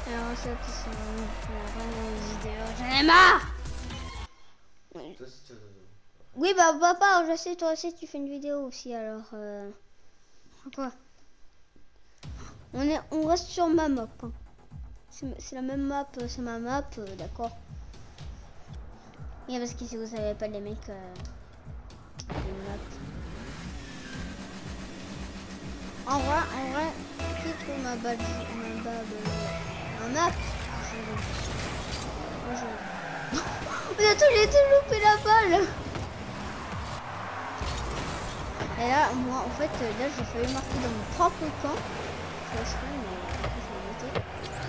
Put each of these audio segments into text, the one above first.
Alors ça, c'est vraiment une vidéo. J'en ai marre. Oui, bah papa, je sais, toi aussi tu fais une vidéo aussi, alors quoi? On reste sur ma map. Hein. C'est la même map, c'est ma map, d'accord. Et parce que si vous savez pas les mecs, une map. En vrai, qui trouve ma map? J'ai tout loupé la balle. Et là, moi, en fait, là, j'ai failli marquer dans mon propre camp. Ça se fait, mais après, je vais noter.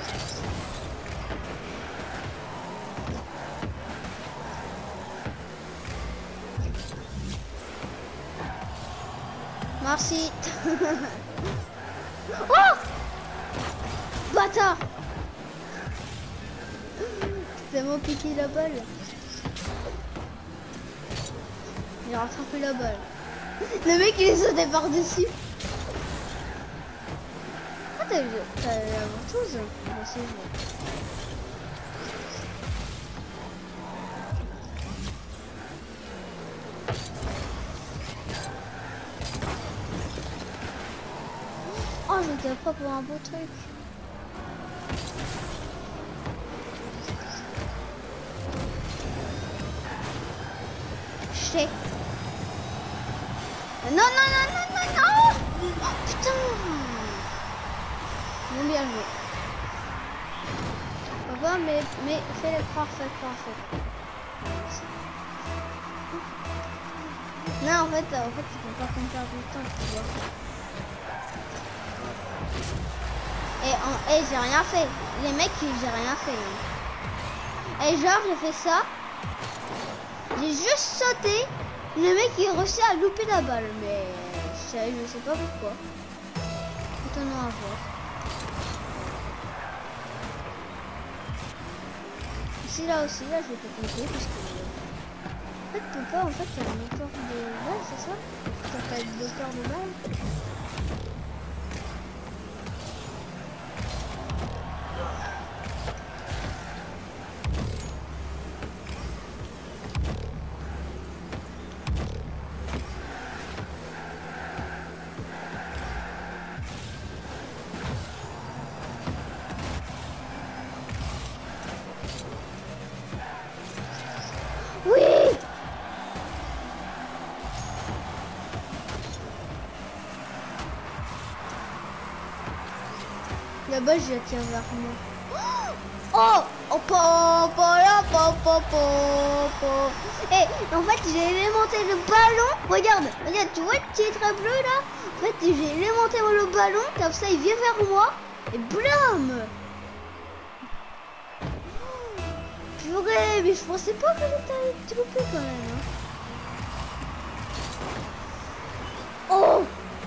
Merci. Oh! Bâtard! C'est tellement piqué la balle. Il a rattrapé la balle. Le mec, il est sauté par-dessus. Ah, t'as la ventouse? Moi aussi, je vois. Oh, j'étais pas pour un beau truc. Chais. Non. Oh, putain. Bon, bien joué. Papa, mais fais-le parfait. Non, en fait, tu peux pas qu'on perde du temps, tu vois. Et j'ai rien fait. Les mecs, j'ai rien fait. Hein. Et genre, j'ai fait ça. J'ai juste sauté. Le mec, il réussit à louper la balle. Mais je sais pas pourquoi. Étonnant à voir. Ici, là aussi, là, je vais pas compter parce que... En fait, papa, t'as un moteur de balle, c'est ça? T'as pas de moteur de balle? La balle, je la tire vers moi. Oh, Et en fait, j'ai élémenté le ballon. Regarde, tu vois le petit trait bleu là? En fait, j'ai élémenté le ballon, comme ça il vient vers moi. Et blam! Purée, mais je pensais pas que j'étais été loupé quand même. Hein. Oh!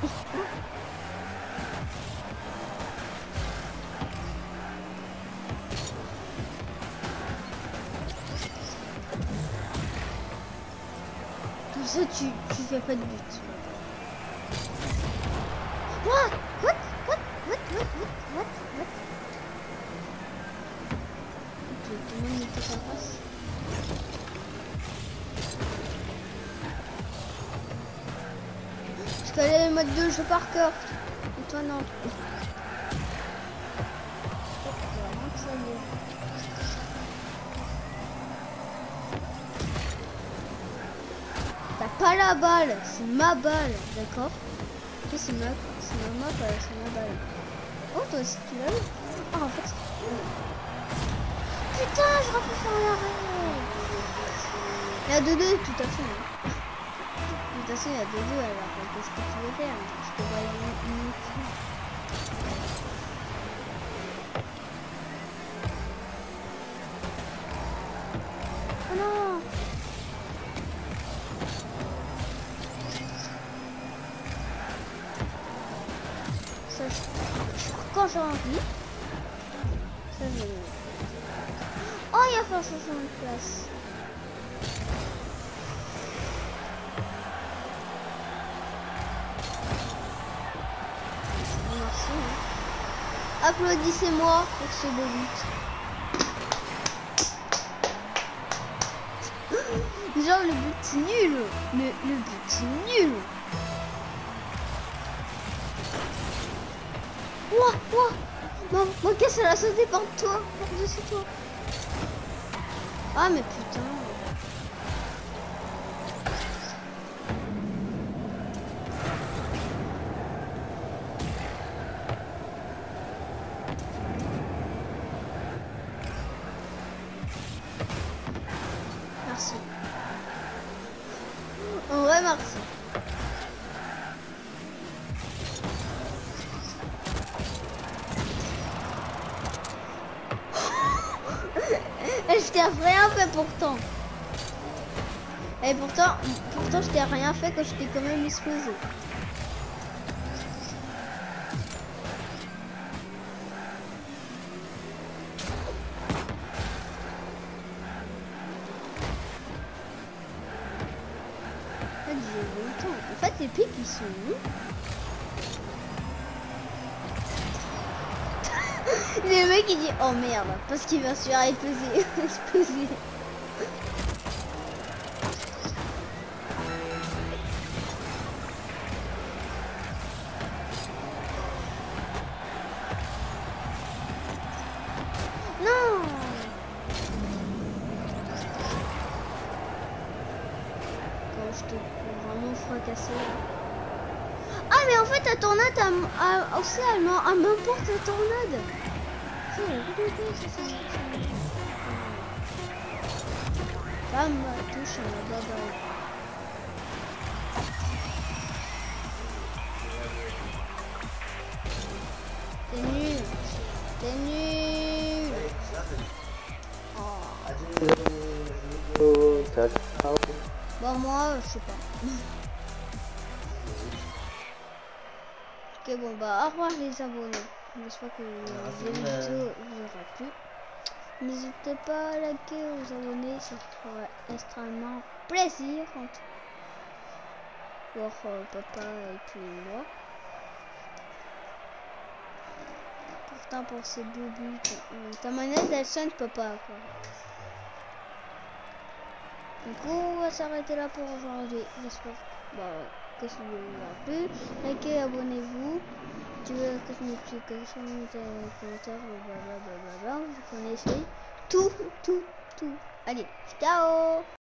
Comme ça, tu fais pas de but. What? Ok, tout le monde mettait sa face. Je t'allais mettre 2 jeux par cœur. Et toi, non. T'as pas la balle, c'est ma balle, d'accord? Ok, c'est ma balle. Oh, toi aussi tu l'as eu? Oh, en fait, putain, je rappelle faire l'arrêt. Il y a 2-2, tout à fait. Hein. De toute façon, il y a 2-2, alors qu'est-ce que tu veux faire? Je te vois une... Oh non! Ça, quand j'ai envie, ça je... Oh, il y a forcément une place. Merci. Hein. Applaudissez-moi pour ce beau but. Genre le but nul. Le but nul. Ouah. Non, mon caisse elle a sauté par toi. Par-dessus toi. Ah mais putain. Merci. En vrai, merci. Je t'ai rien fait pourtant. Et pourtant je t'ai rien fait quand je t'ai quand même explosé. En fait, les pics ils sont où? Le mec il dit oh merde parce qu'il va se faire exploser. Non. Quand je te vraiment fracasser. Ah mais en fait la tornade aussi elle m'importe la tornade. Bam, touche à la baba. T'es nul. T'es nul. Oh. Bon moi je sais pas. Ok bon bah au revoir les abonnés. J'espère que la vidéo vous aura plu. N'hésitez pas à liker, vous abonner, ça ferait extrêmement plaisir entre voir papa et puis moi. Pourtant pour ces beaux buts, ta manette elle sonne papa quoi. Du coup on va s'arrêter là pour aujourd'hui. J'espère que ça vous a plu. Likez, abonnez-vous. Tu veux que je notification, mettez un commentaire, blablabla, vous connaissez tout. Allez, ciao.